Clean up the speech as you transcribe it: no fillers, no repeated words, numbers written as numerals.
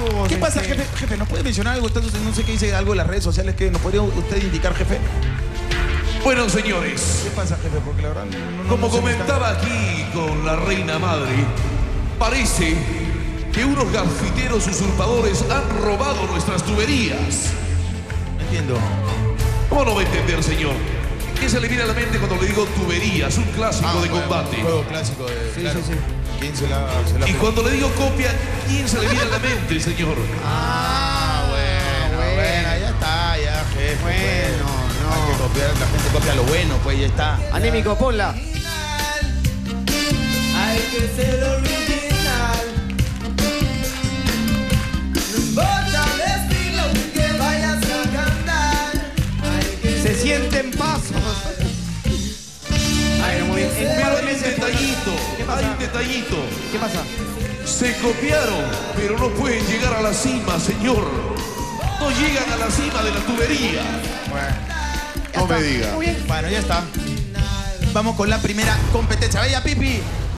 amigos. ¿Qué pasa, jefe? Jefe, ¿nos puede mencionar algo? No sé qué dice algo en las redes sociales que nos podría usted indicar, jefe. Bueno, señores, ¿Qué pasa, jefe? Porque la verdad como sé qué comentaba aquí con la reina madre, parece que unos gafiteros usurpadores han robado nuestras tuberías. No entiendo. ¿Cómo no va a entender, señor? ¿Qué se le viene a la mente cuando le digo tuberías? Un clásico de combate. Un juego clásico de... Sí, claro. sí, sí. ¿Quién se la... Y cuando le digo copia, ¿quién se le viene a la mente, señor? Bueno, ya está, ya, jefe. Bueno, Hay que copiar, la gente copia lo bueno, pues ya está. Anémico, ponla. Hay que ser original. No importa el estilo que vayas a cantar. Hay que Se sienten pasos. Bueno, muy bien. Pero hay un detallito, ¿Qué pasa? hay un detallito. ¿Qué pasa? Se copiaron, pero no pueden llegar a la cima, señor. No llegan a la cima de la tubería. No me diga. Muy bien. Bueno, ya está. Vamos con la primera competencia. Vaya, Pipi.